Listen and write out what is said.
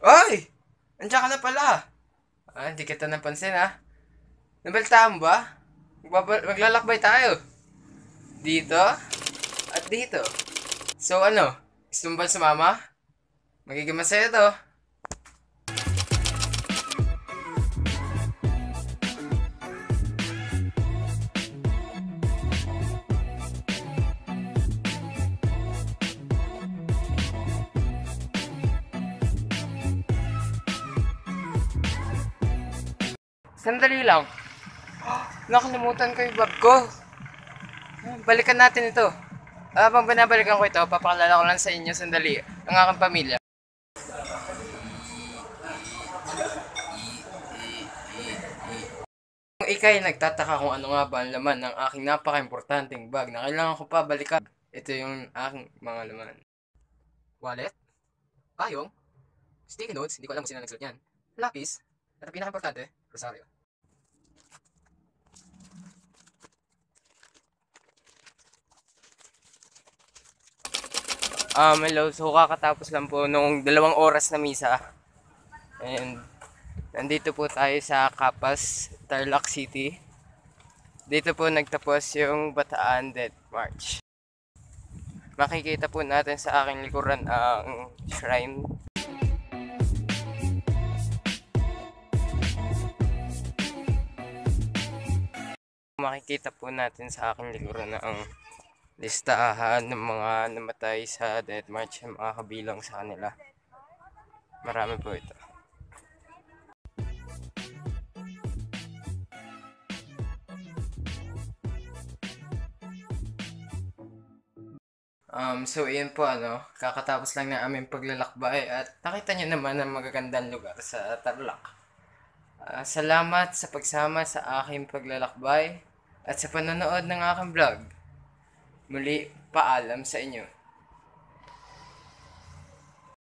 Oy! Andiyan ka na pala. Hindi kita napansin Nabaltaan mo ba? Maglalakbay tayo. Dito at dito. So ano? Gusto mo ba sumama? Magiging masaya to. Sandali lang. Nakalimutan ko yung bag ko. Balikan natin ito. Habang binabalikan ko ito, papakilala ko lang sa inyo sandali ang aking pamilya. Kung ikay nagtataka kung ano nga ba ang laman ng aking napaka-importanting bag na kailangan ko pa balikan, ito yung aking mga laman. Wallet, payong, sticky notes, hindi ko alam kung sino nagsulat yan, lapis, at ang pinaka-importante, rosaryo. Hello. So, kakatapos lang po nung 2 oras na misa. And, nandito po tayo sa Capas, Tarlac City. Dito po nagtapos yung Bataan Death March. Makikita po natin sa aking likuran ang shrine. Makikita po natin sa aking likuran ang listahan ng mga namatay sa Death March, ang mga kabilang sa kanila. Marami po ito. So yun po kakatapos lang na aming paglalakbay at nakita nyo naman ang magagandang lugar sa Tarlac. Salamat sa pagsama sa aking paglalakbay at sa panonood ng aking vlog. Muli, paalam sa inyo.